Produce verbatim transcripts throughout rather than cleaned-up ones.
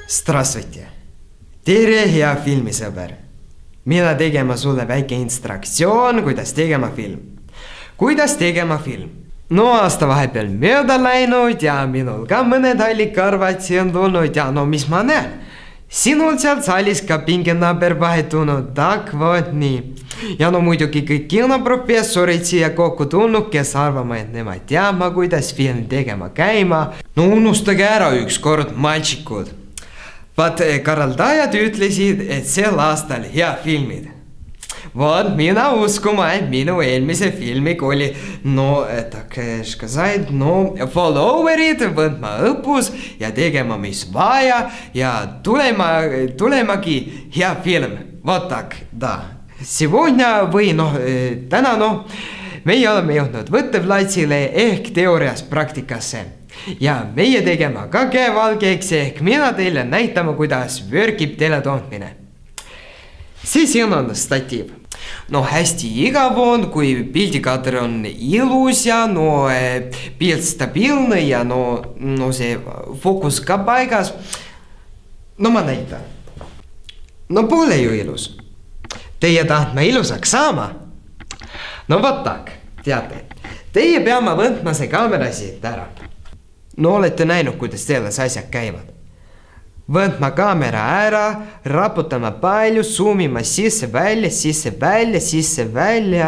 Здравствуйте! Tere, hea filmisõber! Mina tegema sulle väike instruktsioon, kuidas tegema film. Kuidas tegema film? No aasta vahepeal mööda läinud ja minul ka mõned hallikarvad siin tulnud ja no mis ma näen? Sinul seal saalis ka pingenumber vahetunud, tak vot nii. Ja no muidugi kõik kinoprofessorid siia kokku tulnud, kes arvama, et nemad teama, kuidas film tegema käima. No unustage ära ükskord, malčikud. Vaat korraldajad ütlesid, et sel aastal hea filmid. Vot mina uskuma, et minu eelmise filmik oli, no, tak сказать, no, followerid võtma õppus ja tegema mis vaja ja tulema, tulemagi hea film. Vot tak, da. Сегодня või noh, täna noh, meie oleme jõudnud võtteplatsile ehk teoorias praktikasse. Ja meie tegema ka käevalgeks ehk mina teile näitama, kuidas vörgib teletootmine. See siin on statiiv. No hästi igav on, kui pildikadr on ilus ja no pilt stabiilne ja no, no see fookus ka paigas. No ma näitan. No pole ju ilus. Teie tahtma ilusaks saama? No vot tak, teate. Teie peame võtma see kaamera siit ära. No olete näinud, kuidas selles asjad käivad. Võtma kaamera ära, raputama palju, zoomima sisse välja, sisse välja, sisse välja.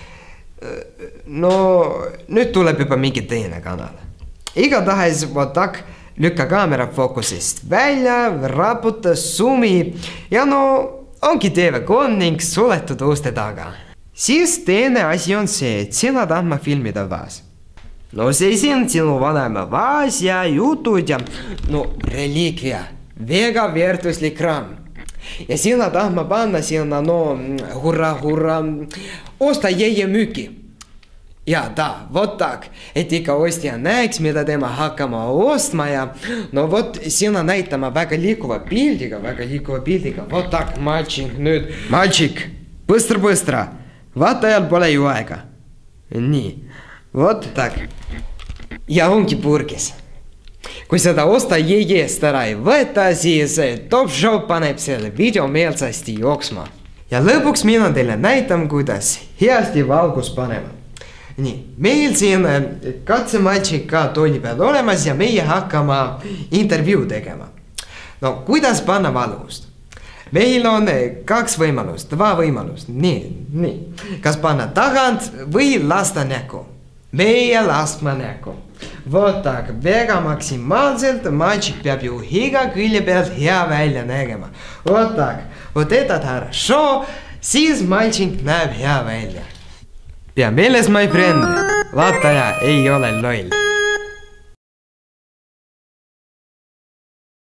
No nüüd tuleb juba mingi teine kanal. Igatahes vot tak, lükka kaamera fookusest välja, raputa, zoomi ja no ongi T V kolm ning suletud uste taga. Siis teine asi on see, et sina tahtma filmida vaas. No see siin sinu vanema vaas ja jutud ja no reliikvia, väga väärtuslik raam. Ja sina tahtma panna sinna no hurra, hurra, osta jäie müüki. Ja ta, vot tak, et ikka ostja näeks, mida tema hakkama ostma ja no vot sina näitama väga liikuva pildiga, väga liikuva pildiga. Vot tak, malčik nüüd. Malčik, põstra, põstra, vaata ajal pole ju aega. Nii. Vot tak. Ja ongi purgis. Kui seda osta jeest ära ei võeta, siis Top Show paneb selle video meelsasti jooksma. Ja lõpuks mina teile näitan, kuidas heasti valgus panema. Nii, meil siin katsematšik ka tooli peal olemas ja meie hakkama intervjuu tegema. No kuidas panna valgust? Meil on kaks võimalust, dva võimalust. Nii, nii. Kas panna tagant või lasta näkku? Meie laskma näkku. Vot tak, väga maksimaalselt matšik peab ju iga külje pealt hea välja nägema. Vot tak, vot etad хорошо, siis matšik näeb hea välja. Pea meeles, my friend, vaataja ei ole loll.